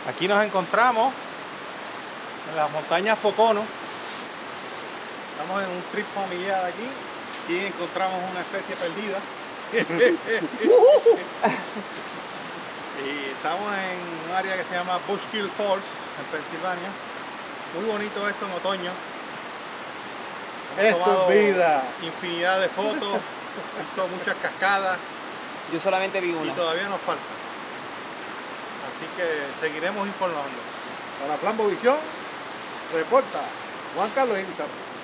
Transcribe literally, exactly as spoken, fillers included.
Aquí nos encontramos en las montañas Pocono. Estamos en un trip familiar aquí y encontramos una especie perdida. Y estamos en un área que se llama Bushkill Falls, en Pensilvania. Muy bonito esto en otoño. Hemos Esto tomado es vida. infinidad de fotos, visto muchas cascadas. Yo solamente vi una. Y todavía nos falta. Así que seguiremos informando. Para Flambo Visión, reporta Juan Carlos Instagram.